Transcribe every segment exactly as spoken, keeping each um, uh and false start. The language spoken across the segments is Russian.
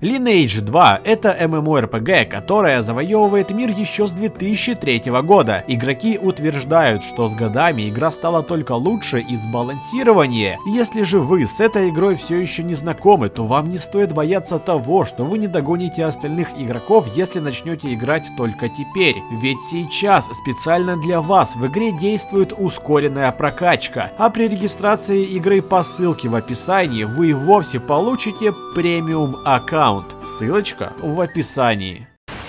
Lineage два — это MMORPG, которая завоевывает мир еще с две тысячи третьего года. Игроки утверждают, что с годами игра стала только лучше и сбалансированнее. Если же вы с этой игрой все еще не знакомы, то вам не стоит бояться того, что вы не догоните остальных игроков, если начнете играть только теперь. Ведь сейчас специально для вас в игре действует ускоренная прокачка, а при регистрации игры по ссылке в описании вы вовсе получите премиум аккаунт. Ссылочка в описании.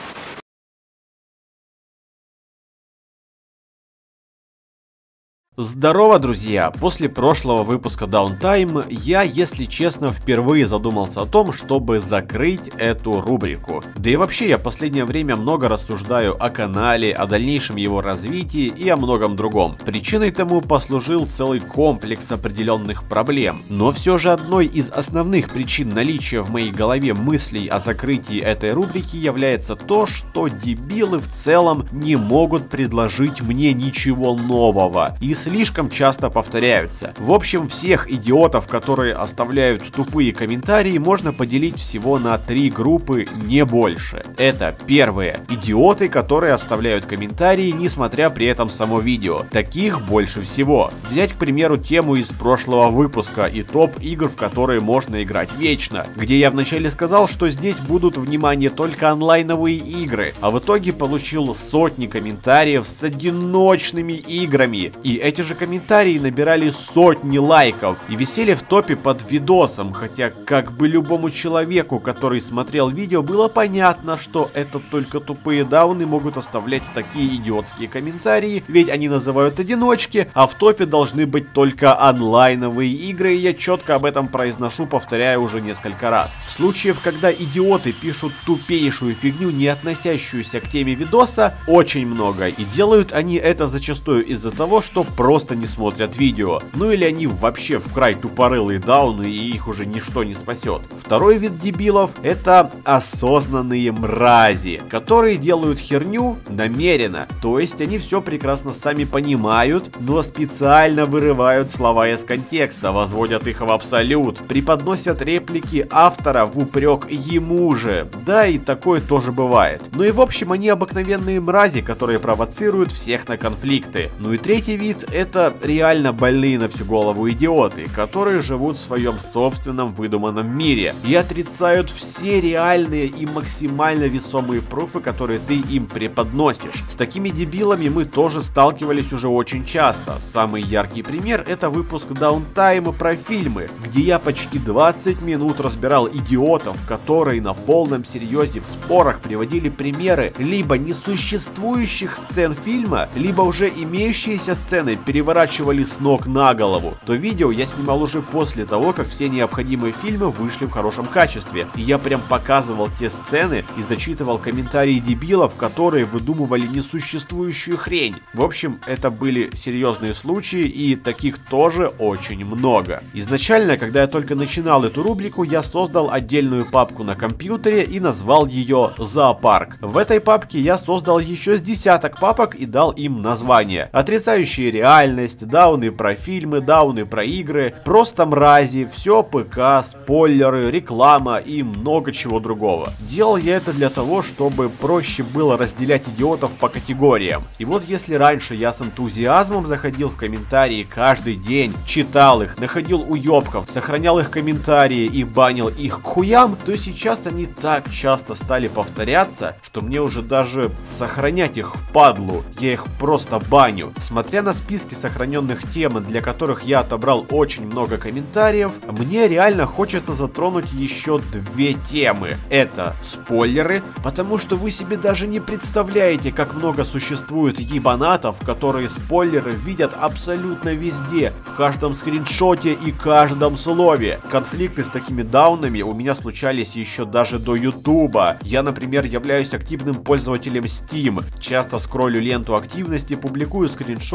Здорово, друзья! После прошлого выпуска Downtime я, если честно, впервые задумался о том, чтобы закрыть эту рубрику. Да и вообще, я в последнее время много рассуждаю о канале, о дальнейшем его развитии и о многом другом. Причиной тому послужил целый комплекс определенных проблем. Но все же одной из основных причин наличия в моей голове мыслей о закрытии этой рубрики является то, что дебилы в целом не могут предложить мне ничего нового. И слишком часто повторяются. В общем, всех идиотов, которые оставляют тупые комментарии, можно поделить всего на три группы, не больше. Это первые — идиоты, которые оставляют комментарии, несмотря при этом само видео. Таких больше всего. Взять, к примеру, тему из прошлого выпуска и топ игр, в которые можно играть вечно, где я вначале сказал, что здесь будут, внимание, только онлайновые игры, а в итоге получил сотни комментариев с одиночными играми. И эти же комментарии набирали сотни лайков и висели в топе под видосом, хотя как бы любому человеку, который смотрел видео, было понятно, что это только тупые дауны могут оставлять такие идиотские комментарии, ведь они называют одиночки, а в топе должны быть только онлайновые игры, и я четко об этом произношу, повторяя уже несколько раз. Случаев, когда идиоты пишут тупейшую фигню, не относящуюся к теме видоса, очень много, и делают они это зачастую из-за того, что просто не смотрят видео. Ну или они вообще в край тупорылые дауны, и их уже ничто не спасет. Второй вид дебилов — это осознанные мрази, которые делают херню намеренно. То есть они все прекрасно сами понимают, но специально вырывают слова из контекста, возводят их в абсолют, преподносят реплики автора в упрек ему же. Да, и такое тоже бывает. Ну и в общем, они обыкновенные мрази, которые провоцируют всех на конфликты. Ну и третий вид — это реально больные на всю голову идиоты, которые живут в своем собственном выдуманном мире и отрицают все реальные и максимально весомые пруфы, которые ты им преподносишь. С такими дебилами мы тоже сталкивались уже очень часто. Самый яркий пример — это выпуск Downtime про фильмы, где я почти двадцать минут разбирал идиотов, которые на полном серьезе в спорах приводили примеры либо несуществующих сцен фильма, либо уже имеющиеся сцены переворачивали с ног на голову. То видео я снимал уже после того, как все необходимые фильмы вышли в хорошем качестве. И я прям показывал те сцены и зачитывал комментарии дебилов, которые выдумывали несуществующую хрень. В общем, это были серьезные случаи, и таких тоже очень много. Изначально, когда я только начинал эту рубрику, я создал отдельную папку на компьютере и назвал ее «Зоопарк». В этой папке я создал еще с десяток папок и дал им название: отрицающие реальность, дауны про фильмы, дауны про игры, просто мрази, все ПК, спойлеры, реклама и много чего другого. Делал я это для того, чтобы проще было разделять идиотов по категориям. И вот если раньше я с энтузиазмом заходил в комментарии каждый день, читал их, находил уебков, сохранял их комментарии и банил их к хуям, то сейчас они так часто стали повторяться, что мне уже даже сохранять их впадлу, я их просто баню. Смотря на списки сохраненных тем, для которых я отобрал очень много комментариев, мне реально хочется затронуть еще две темы. Это спойлеры, потому что вы себе даже не представляете, как много существует ебанатов, которые спойлеры видят абсолютно везде, в каждом скриншоте и каждом слове. Конфликты с такими даунами у меня случались еще даже до ютуба. Я, например, являюсь активным пользователем Steam, часто скроллю ленту активности, публикую скриншоты и собираю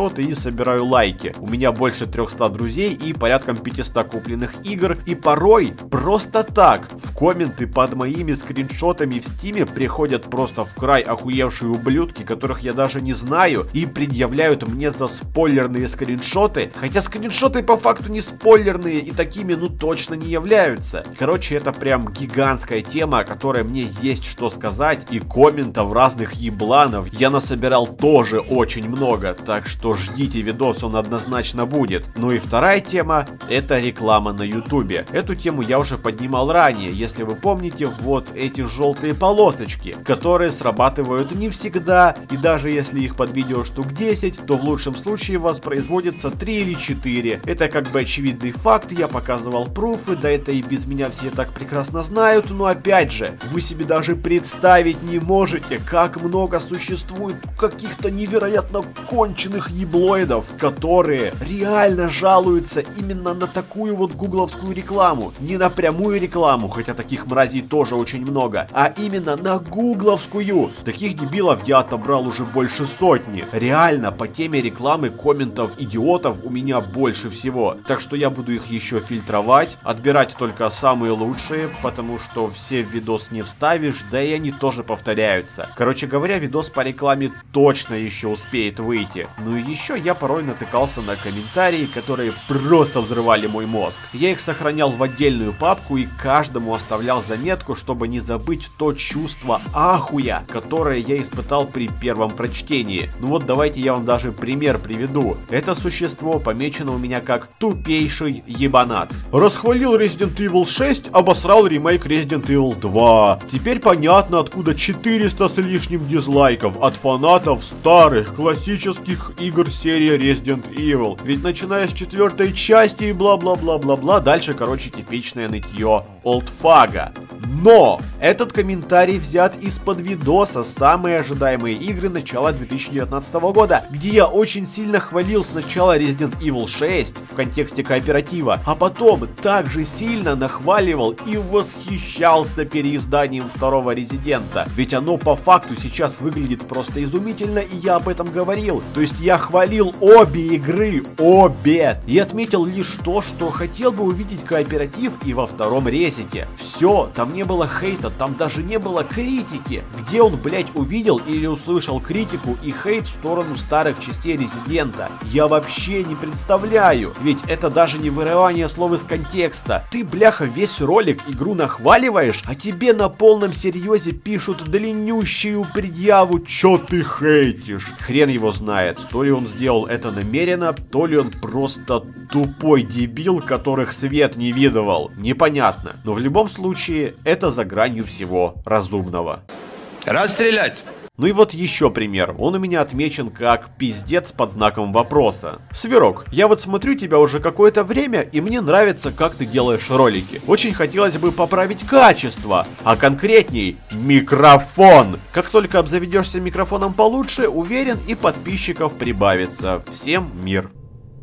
собираю лайки. У меня больше трёхсот друзей и порядком пятисот купленных игр. И порой просто так в комменты под моими скриншотами в стиме приходят просто в край охуевшие ублюдки, которых я даже не знаю, и предъявляют мне за спойлерные скриншоты. Хотя скриншоты по факту не спойлерные и такими ну точно не являются. Короче, это прям гигантская тема, о которой мне есть что сказать. И комментов разных ебланов я насобирал тоже очень много. Так что ждите видос, он однозначно будет. Ну и вторая тема — это реклама на ютубе. Эту тему я уже поднимал ранее. Если вы помните, вот эти желтые полосочки, которые срабатывают не всегда. И даже если их под видео штук десять, то в лучшем случае воспроизводится три или четыре. Это как бы очевидный факт, я показывал пруфы, да это и без меня все так прекрасно знают. Но опять же, вы себе даже представить не можете, как много существует каких-то невероятно конченых еблоидов, которые реально жалуются именно на такую вот гугловскую рекламу. Не на прямую рекламу, хотя таких мразей тоже очень много, а именно на гугловскую. Таких дебилов я отобрал уже больше сотни. Реально, по теме рекламы комментов идиотов у меня больше всего. Так что я буду их еще фильтровать, отбирать только самые лучшие, потому что все в видос не вставишь, да и они тоже повторяются. Короче говоря, видос по рекламе точно еще успеет выйти. Ну и еще я порой натыкался на комментарии, которые просто взрывали мой мозг. Я их сохранял в отдельную папку и каждому оставлял заметку, чтобы не забыть то чувство ахуя, которое я испытал при первом прочтении. Ну вот давайте я вам даже пример приведу. Это существо помечено у меня как тупейший ебанат. Расхвалил Resident Evil шесть, обосрал ремейк Resident Evil два. Теперь понятно, откуда четыреста с лишним дизлайков от фанатов старых классических игр серии Resident Evil. Ведь начиная с четвертой части и бла-бла-бла-бла-бла, дальше, короче, типичное нытье олдфага. Но этот комментарий взят из-под видоса «Самые ожидаемые игры начала две тысячи девятнадцатого года», где я очень сильно хвалил сначала Resident Evil шесть в контексте кооператива, а потом также сильно нахваливал и восхищался переизданием второго Резидента. Ведь оно по факту сейчас выглядит просто изумительно, и я об этом говорил. То есть я хвалил обе игры, обе, и отметил лишь то, что хотел бы увидеть кооператив и во втором Резике. Все, там не было хейта, там даже не было критики. Где он, блять, увидел или услышал критику и хейт в сторону старых частей Резидента? Я вообще не представляю. Ведь это даже не вырывание слов из контекста. Ты, бляха, весь ролик игру нахваливаешь, а тебе на полном серьезе пишут длиннющую предъяву, чё ты хейтишь. Хрен его знает, то ли он сделал это намеренно, то ли он просто тупой дебил, которых свет не видывал. Непонятно. Но в любом случае, это за гранью всего разумного. Расстрелять! Ну и вот еще пример. Он у меня отмечен как пиздец под знаком вопроса. Свирок, я вот смотрю тебя уже какое-то время, и мне нравится, как ты делаешь ролики. Очень хотелось бы поправить качество, а конкретней микрофон. Как только обзаведешься микрофоном получше, уверен, и подписчиков прибавится. Всем мир.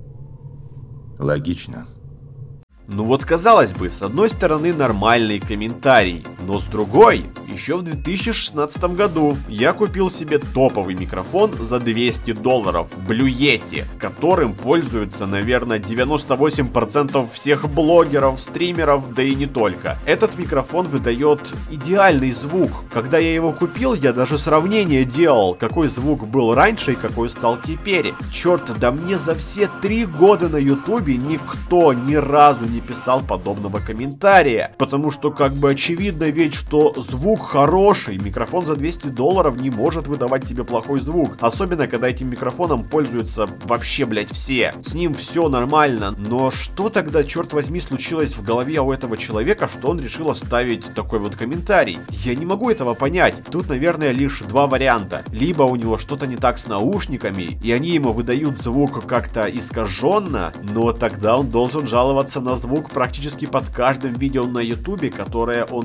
Логично. Ну вот, казалось бы, с одной стороны нормальный комментарий, но с другой, еще в две тысячи шестнадцатом году я купил себе топовый микрофон за двести долларов, Blue Yeti, которым пользуются, наверное, девяносто восемь процентов всех блогеров, стримеров, да и не только. Этот микрофон выдает идеальный звук. Когда я его купил, я даже сравнение делал, какой звук был раньше и какой стал теперь. Черт, да мне за все три года на ютубе никто ни разу не писал подобного комментария, потому что как бы очевидно ведь, что звук хороший, микрофон за двести долларов не может выдавать тебе плохой звук, особенно когда этим микрофоном пользуются вообще, блять, все, с ним все нормально. Но что тогда, черт возьми, случилось в голове у этого человека, что он решил оставить такой вот комментарий? Я не могу этого понять. Тут, наверное, лишь два варианта. Либо у него что-то не так с наушниками, и они ему выдают звук как-то искаженно, но тогда он должен жаловаться на звук практически под каждым видео на ютубе, которое он смотрит.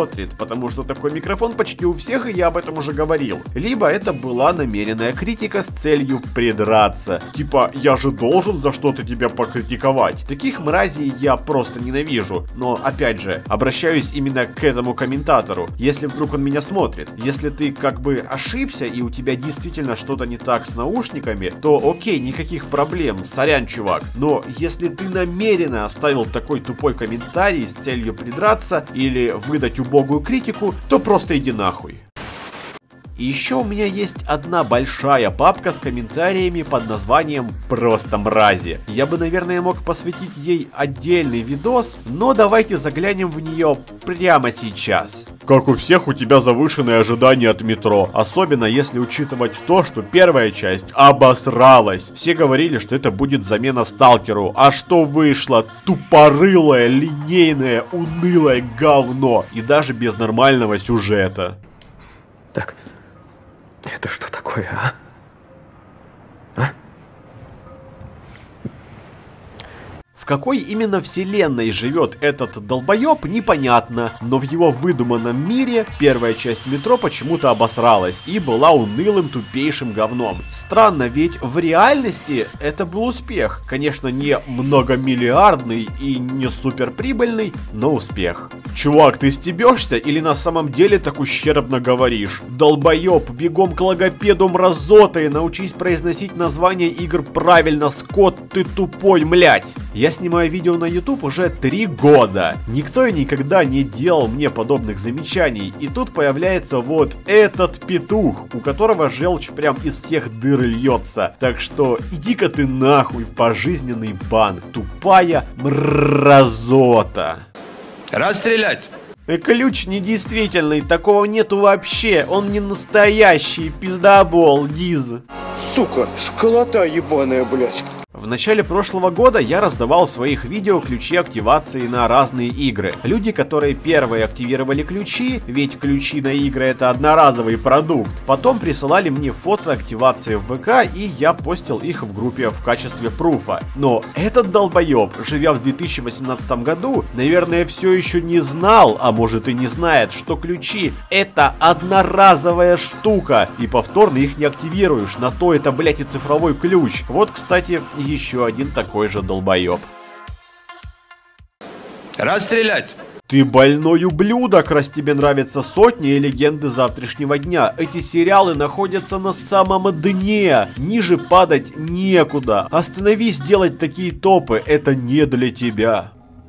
смотрит, потому что такой микрофон почти у всех, и я об этом уже говорил. Либо это была намеренная критика с целью придраться. Типа, я же должен за что-то тебя покритиковать. Таких мразей я просто ненавижу. Но, опять же, обращаюсь именно к этому комментатору. Если вдруг он меня смотрит, если ты как бы ошибся и у тебя действительно что-то не так с наушниками, то окей, никаких проблем, сорян, чувак. Но если ты намеренно оставил такой тупой комментарий с целью придраться или выдать убогую критику, то просто иди нахуй. И еще у меня есть одна большая папка с комментариями под названием «Просто мрази». Я бы, наверное, мог посвятить ей отдельный видос, но давайте заглянем в нее прямо сейчас. Как у всех, у тебя завышенные ожидания от метро, особенно если учитывать то, что первая часть обосралась. Все говорили, что это будет замена Сталкеру, а что вышло? Тупорылое, линейное, унылое говно, и даже без нормального сюжета. Так, это что такое, а? А? В какой именно вселенной живет этот долбоеб, непонятно, но в его выдуманном мире первая часть метро почему-то обосралась и была унылым тупейшим говном. Странно, ведь в реальности это был успех. Конечно, не многомиллиардный и не суперприбыльный, но успех. Чувак, ты стебешься или на самом деле так ущербно говоришь? Долбоеб, бегом к логопеду мразота и научись произносить название игр правильно, скот, ты тупой, млять. Я снимаю видео на YouTube уже три года. Никто и никогда не делал мне подобных замечаний. И тут появляется вот этот петух, у которого желчь прям из всех дыр льется. Так что иди-ка ты нахуй в пожизненный бан, тупая мразота. Расстрелять! Ключ недействительный, такого нету вообще, он не настоящий, пиздобол, диз. Сука, школота ебаная, блядь. В начале прошлого года я раздавал в своих видео ключи активации на разные игры. Люди, которые первые активировали ключи, ведь ключи на игры это одноразовый продукт, потом присылали мне фото активации в ВК, и я постил их в группе в качестве пруфа. Но этот долбоеб, живя в две тысячи восемнадцатом году, наверное, все еще не знал, а может и не знает, что ключи это одноразовая штука, и повторно их не активируешь, на то это, блять, и цифровой ключ. Вот, кстати, еще один такой же долбоеб. Расстрелять! Ты больной ублюдок, раз тебе нравятся Сотни и Легенды завтрашнего дня. Эти сериалы находятся на самом дне. Ниже падать некуда. Остановись делать такие топы, это не для тебя.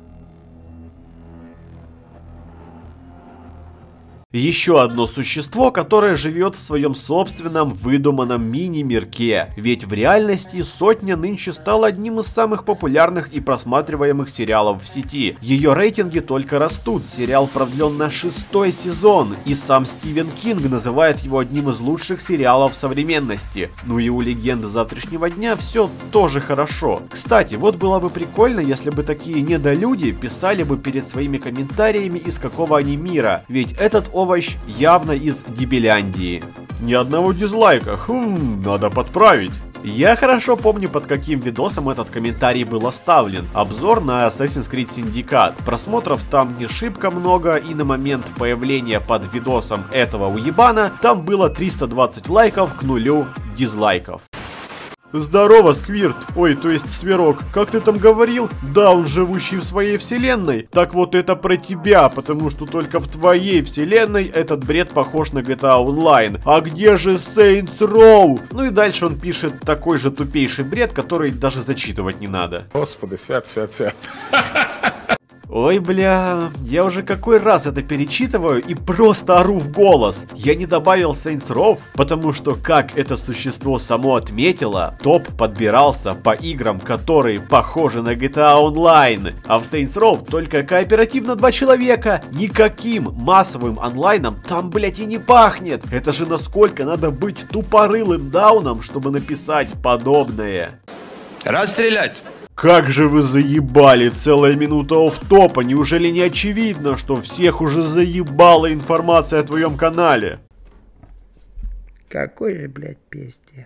Еще одно существо, которое живет в своем собственном выдуманном мини-мирке. Ведь в реальности Сотня нынче стала одним из самых популярных и просматриваемых сериалов в сети. Ее рейтинги только растут, сериал продлен на шестой сезон, и сам Стивен Кинг называет его одним из лучших сериалов современности. Ну и у Легенды завтрашнего дня все тоже хорошо. Кстати, вот было бы прикольно, если бы такие недолюди писали бы перед своими комментариями, из какого они мира. Ведь этот овощ явно из Дебиляндии. Ни одного дизлайка, хм, надо подправить. Я хорошо помню, под каким видосом этот комментарий был оставлен. Обзор на Assassin's Creed Syndicate. Просмотров там не шибко много, и на момент появления под видосом этого уебана там было триста двадцать лайков к нулю дизлайков. Здорово, Сквирт, ой, то есть Свирок, как ты там говорил? Да, он живущий в своей вселенной. Так вот это про тебя, потому что только в твоей вселенной этот бред похож на джи ти эй Online. А где же Saints Row? Ну и дальше он пишет такой же тупейший бред, который даже зачитывать не надо. Господи, свят, свят, свят. Ой, бля, я уже какой раз это перечитываю и просто ору в голос. Я не добавил Saints Row, потому что, как это существо само отметило, топ подбирался по играм, которые похожи на джи ти эй Online. А в Saints Row только кооперативно два человека. Никаким массовым онлайном там, блять, и не пахнет. Это же насколько надо быть тупорылым дауном, чтобы написать подобное. Расстрелять! Как же вы заебали, целая минута офф-топа, неужели не очевидно, что всех уже заебала информация о твоем канале? Какой же, блядь, пиздец.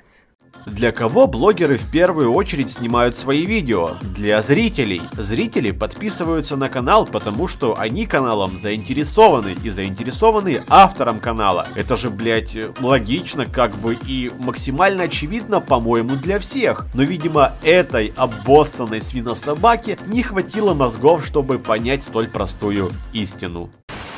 Для кого блогеры в первую очередь снимают свои видео? Для зрителей. Зрители подписываются на канал, потому что они каналом заинтересованы и заинтересованы автором канала. Это же, блять, логично, как бы и максимально очевидно, по-моему, для всех. Но, видимо, этой обоссанной свинособаке не хватило мозгов, чтобы понять столь простую истину.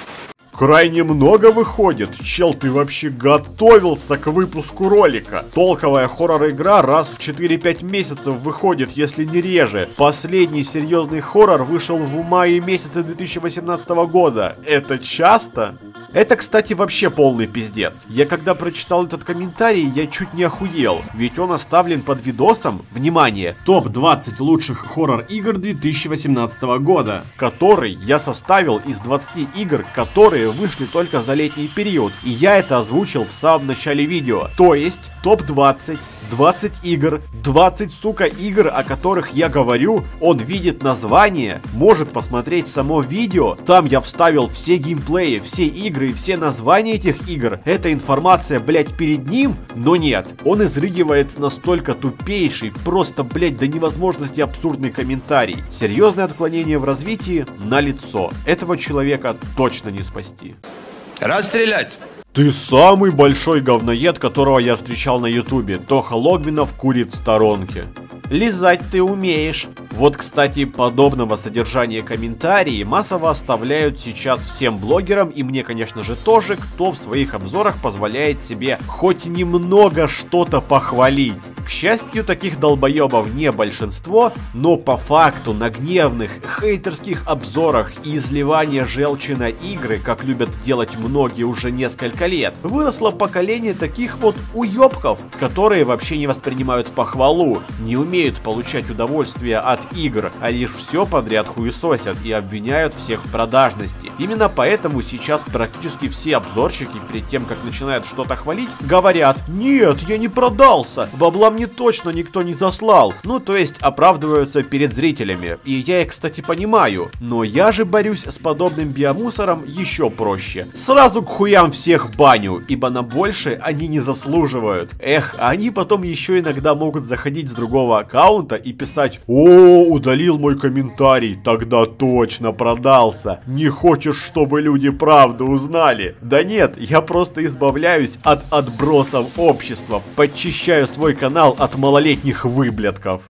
Крайне много выходит. Чел, ты вообще готовился к выпуску ролика? Толковая хоррор-игра раз в четыре-пять месяцев выходит, если не реже. Последний серьезный хоррор вышел в мае месяце две тысячи восемнадцатого года. Это часто? Это, кстати, вообще полный пиздец. Я когда прочитал этот комментарий, я чуть не охуел. Ведь он оставлен под видосом, внимание, топ двадцать лучших хоррор-игр две тысячи восемнадцатого года, который я составил из двадцати игр, которые вышли только за летний период. И я это озвучил в самом начале видео. То есть, топ двадцать, двадцать игр, двадцать, сука, игр, о которых я говорю, он видит название, может посмотреть само видео. Там я вставил все геймплеи, все игры и все названия этих игр. Эта информация, блять, перед ним, но нет. Он изрыгивает настолько тупейший, просто, блять, до невозможности абсурдный комментарий. Серьезное отклонение в развитии налицо. Этого человека точно не спасти. Расстрелять! Ты самый большой говноед, которого я встречал на ютубе. Тоха Логвинов курит в сторонке. Лизать ты умеешь. Вот, кстати, подобного содержания комментарии массово оставляют сейчас всем блогерам, и мне, конечно же, тоже, кто в своих обзорах позволяет себе хоть немного что-то похвалить. К счастью, таких долбоебов не большинство, но по факту на гневных, хейтерских обзорах и изливания желчи на игры, как любят делать многие уже несколько лет, выросло поколение таких вот уёбков, которые вообще не воспринимают похвалу, не умеют получать удовольствие от игр, а лишь все подряд хуесосят и обвиняют всех в продажности. Именно поэтому сейчас практически все обзорщики перед тем, как начинают что-то хвалить, говорят: нет, я не продался, бабла мне точно никто не заслал. Ну, то есть оправдываются перед зрителями. И я их, кстати, понимаю. Но я же борюсь с подобным биомусором еще проще. Сразу к хуям всех баню, ибо на больше они не заслуживают. Эх, они потом еще иногда могут заходить с другого аккаунта и писать: о, удалил мой комментарий, тогда точно продался. Не хочешь, чтобы люди правду узнали? Да нет, я просто избавляюсь от отбросов общества, подчищаю свой канал от малолетних выблядков.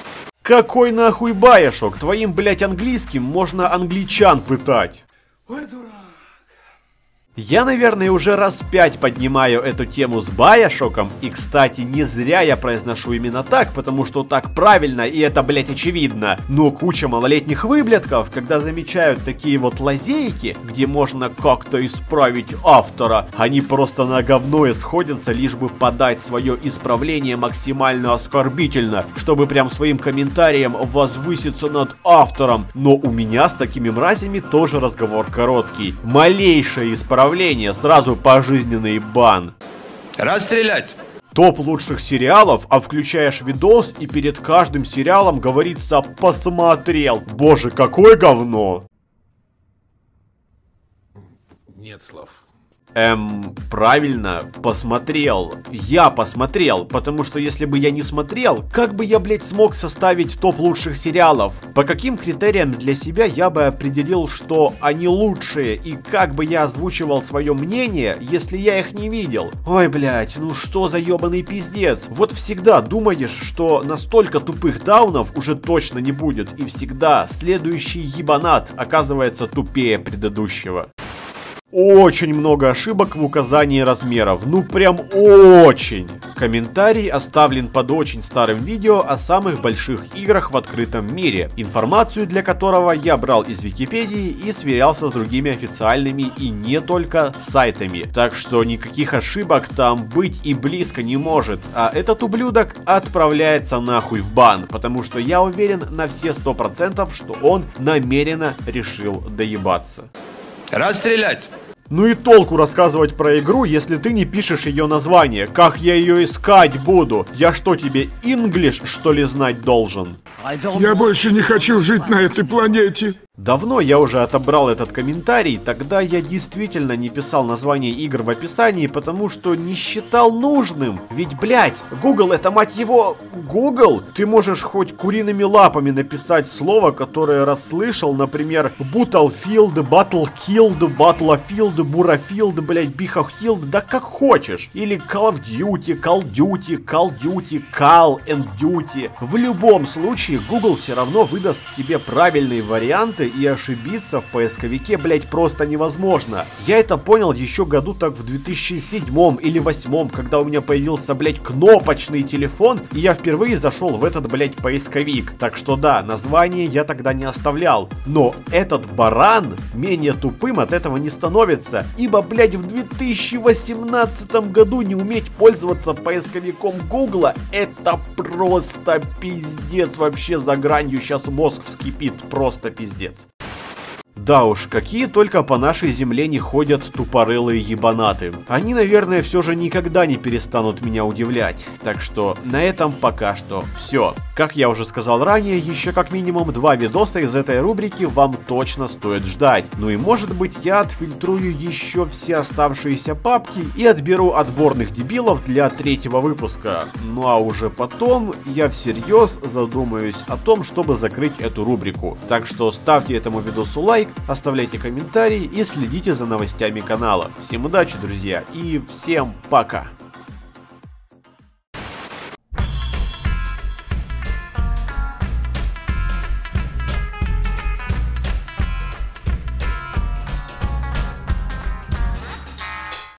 Какой нахуй Байошок? Твоим, блять, английским можно англичан пытать. Ой, дурак. Я, наверное, уже раз пять поднимаю эту тему с Байошоком, и, кстати, не зря я произношу именно так, потому что так правильно, и это, блять, очевидно. Но куча малолетних выблядков, когда замечают такие вот лазейки, где можно как-то исправить автора, они просто на говно сходятся, лишь бы подать свое исправление максимально оскорбительно, чтобы прям своим комментарием возвыситься над автором. Но у меня с такими мразями тоже разговор короткий. Малейшее исправление, сразу пожизненный бан. Расстрелять! Топ лучших сериалов, а включаешь видос, и перед каждым сериалом говорится: посмотрел. Боже, какое говно! Нет слов. Эм, правильно, посмотрел. Я посмотрел, потому что если бы я не смотрел, как бы я, блять, смог составить топ лучших сериалов? По каким критериям для себя я бы определил, что они лучшие, и как бы я озвучивал свое мнение, если я их не видел? Ой, блять, ну что за ебаный пиздец? Вот всегда думаешь, что настолько тупых даунов уже точно не будет, и всегда следующий ебанат оказывается тупее предыдущего. Очень много ошибок в указании размеров, ну прям очень. Комментарий оставлен под очень старым видео о самых больших играх в открытом мире, информацию для которого я брал из Википедии и сверялся с другими официальными и не только сайтами. Так что никаких ошибок там быть и близко не может, а этот ублюдок отправляется нахуй в бан, потому что я уверен на все сто процентов, что он намеренно решил доебаться. Расстрелять! Ну и толку рассказывать про игру, если ты не пишешь ее название. Как я ее искать буду? Я что, тебе English, что ли, знать должен? Я больше не хочу жить на этой планете. Давно я уже отобрал этот комментарий, тогда я действительно не писал название игр в описании, потому что не считал нужным. Ведь, блять, Google это, мать его, Google. Ты можешь хоть куриными лапами написать слово, которое расслышал, например, Battlefield, Battlekilled, Battlefield, Burafield, блять, Bihafield, да как хочешь. Или Call of Duty, Call Duty, Call Duty, Call and Duty. В любом случае, Google все равно выдаст тебе правильные варианты, и ошибиться в поисковике, блять, просто невозможно. Я это понял еще году так в две тысячи седьмом или две тысячи восьмом, когда у меня появился, блять, кнопочный телефон, и я впервые зашел в этот, блять, поисковик. Так что да, название я тогда не оставлял. Но этот баран менее тупым от этого не становится, ибо, блять, в две тысячи восемнадцатом году не уметь пользоваться поисковиком Гугла, это просто пиздец, вообще за гранью сейчас мозг вскипит, просто пиздец. Да уж, какие только по нашей земле не ходят тупорылые ебанаты. Они, наверное, все же никогда не перестанут меня удивлять. Так что на этом пока что все. Как я уже сказал ранее, еще как минимум два видоса из этой рубрики вам точно стоит ждать. Ну и может быть я отфильтрую еще все оставшиеся папки и отберу отборных дебилов для третьего выпуска. Ну а уже потом я всерьез задумаюсь о том, чтобы закрыть эту рубрику. Так что ставьте этому видосу лайк, оставляйте комментарии и следите за новостями канала. Всем удачи, друзья, и всем пока!